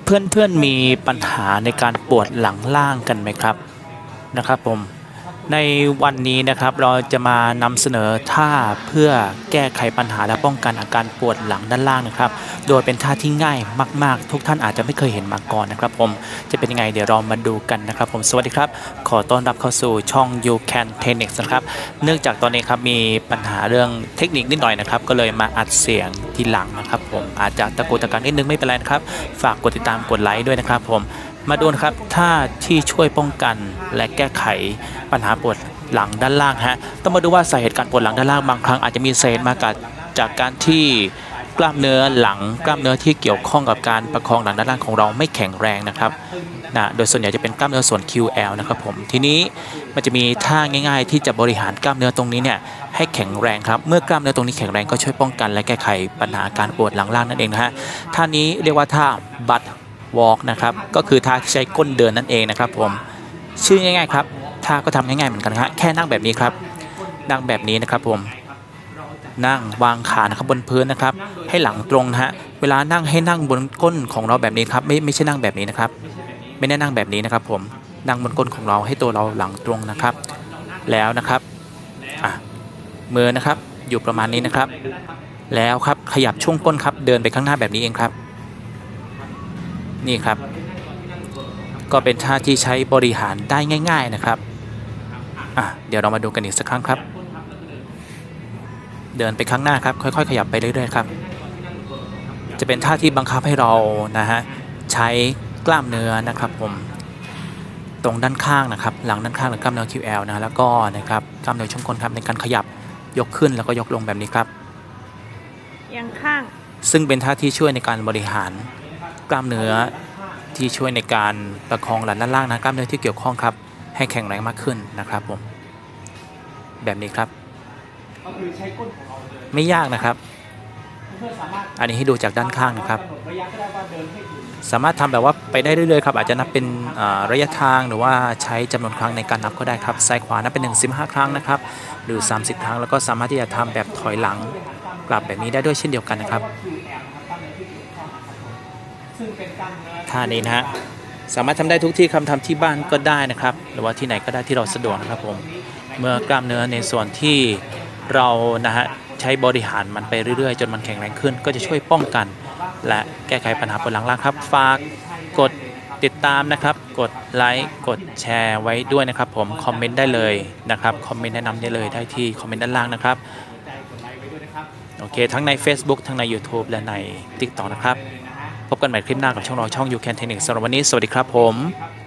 เพื่อนๆมีปัญหาในการปวดหลังล่างกันไหมครับผมในวันนี้นะครับเราจะมานำเสนอท่าเพื่อแก้ไขปัญหาและป้องกันอาการปวดหลังด้านล่างนะครับโดยเป็นท่าที่ง่ายมากๆทุกท่านอาจจะไม่เคยเห็นมาก่อนนะครับผมจะเป็นยังไงเดี๋ยวเรามาดูกันนะครับผมสวัสดีครับขอต้อนรับเข้าสู่ช่อง You Can Techniques นะครับเนื่องจากตอนนี้ครับมีปัญหาเรื่องเทคนิคนิดหน่อยนะครับก็เลยมาอัดเสียงทีหลังนะครับผมอาจจะตะกุกตะกักนิดนึงไม่เป็นไรนะครับฝากกดติดตามกดไลค์ด้วยนะครับผมมาดูนะครับท่าที่ช่วยป้องกันและแก้ไขปัญหาปวดหลังด้านล่างฮะต้องมาดูว่าสาเหตุการปวดหลังด้านล่างบางครั้งอาจจะมีสาเหตุมาจากการที่กล้ามเนื้อหลังกล้ามเนื้อที่เกี่ยวข้องกับการประคองหลังด้านล่างของเราไม่แข็งแรงนะครับโดยส่วนใหญ่จะเป็นกล้ามเนื้อส่วน QL นะครับผมทีนี้มันจะมีท่าง่ายๆที่จะบริหารกล้ามเนื้อตรงนี้เนี่ยให้แข็งแรงครับเมื่อกล้ามเนื้อตรงนี้แข็งแรงก็ช่วยป้องกันและแก้ไขปัญหาการปวดหลังล่างนั่นเองนะฮะท่านี้เรียกว่าท่าบัตวอล์กนะครับก็คือท่าที่ใช้ก้นเดินนั่นเองนะครับผมชื่อง่ายๆครับท่าก็ทำง่ายๆเหมือนกันฮะแค่นั่งแบบนี้ครับนั่งแบบนี้นะครับผมนั่งวางขานะครับบนพื้นนะครับให้หลังตรงนะฮะเวลานั่งให้นั่งบนก้นของเราแบบนี้ครับไม่ใช่นั่งแบบนี้นะครับไม่ได้นั่งแบบนี้นะครับผมนั่งบนก้นของเราให้ตัวเราหลังตรงนะครับแล้วนะครับมือนะครับอยู่ประมาณนี้นะครับแล้วครับขยับช่วงก้นครับเดินไปข้างหน้าแบบนี้เองครับนี่ครับก็เป็นท่าที่ใช้บริหารได้ง่ายๆนะครับเดี๋ยวเรามาดูกันอีกสักครั้งครับเดินไปข้างหน้าครับค่อยๆขยับไปเรื่อยๆครับจะเป็นท่าที่บังคับให้เรานะฮะใช้กล้ามเนื้อนะครับผมตรงด้านข้างนะครับหลังด้านข้างหรือกล้ามเนื้อ QL นะแล้วก็นะครับกล้ามเนื้อช่วงก้นครับในการขยับยกขึ้นแล้วก็ยกลงแบบนี้ครับยังข้างซึ่งเป็นท่าที่ช่วยในการบริหารกล้ามเนื้อที่ช่วยในการประคองหลังด้านล่างนะกล้ามเนื้อที่เกี่ยวข้องครับให้แข็งแรงมากขึ้นนะครับผมแบบนี้ครับไม่ยากนะครับอันนี้ให้ดูจากด้านข้างนะครับสามารถทำแบบว่าไปได้เรื่อยๆครับอาจจะนับเป็นระยะทางหรือว่าใช้จำนวนครั้งในการนับก็ได้ครับซ้ายขวานับเป็น15ครั้งนะครับหรือ30ครั้งแล้วก็สามารถที่จะทำแบบถอยหลังกลับแบบนี้ได้ด้วยเช่นเดียวกันนะครับท่านี้นะฮะสามารถทำได้ทุกที่ทำที่บ้านก็ได้นะครับหรือว่าที่ไหนก็ได้ที่เราสะดวกนะครับผมเมื่อกล้ามเนื้อในส่วนที่เรานะฮะใช้บริหารมันไปเรื่อยๆจนมันแข็งแรงขึ้นก็จะช่วยป้องกันและแก้ไขปัญหาปวดหลังล่างครับฝากกดติดตามนะครับกดไลค์กดแชร์ไว้ด้วยนะครับผมคอมเมนต์ได้เลยนะครับคอมเมนต์แนะนำได้เลยได้ที่คอมเมนต์ด้านล่างนะครับโอเคทั้งใน Facebook ทั้งใน YouTube และใน TikTok นะครับพบกันใหม่คลิปหน้ากับช่องเราช่อง You Can Techniques สำหรับวันนี้สวัสดีครับผม